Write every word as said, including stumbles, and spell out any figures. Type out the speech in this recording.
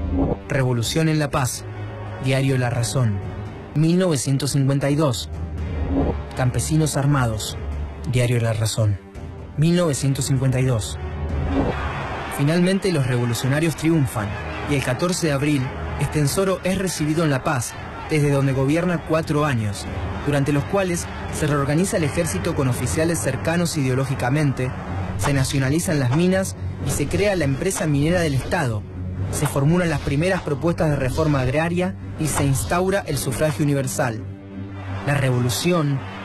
Revolución en La Paz, Diario La Razón, mil novecientos cincuenta y dos. Campesinos armados, Diario La Razón, mil novecientos cincuenta y dos. Finalmente los revolucionarios triunfan y el catorce de abril, Estenssoro es recibido en La Paz, desde donde gobierna cuatro años, durante los cuales se reorganiza el ejército con oficiales cercanos ideológicamente, se nacionalizan las minas y se crea la empresa minera del Estado, se formulan las primeras propuestas de reforma agraria y se instaura el sufragio universal. La revolución